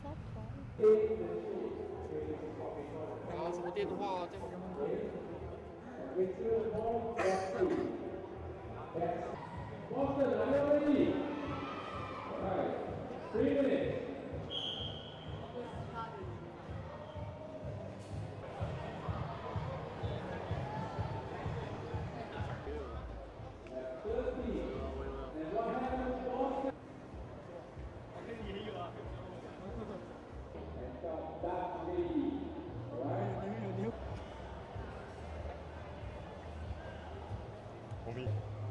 然后什么电话这个。 Boston, are you ready? Alright, 3 minutes. That's 30. And what happens, Boston? And stop that lady. Alright? 红米。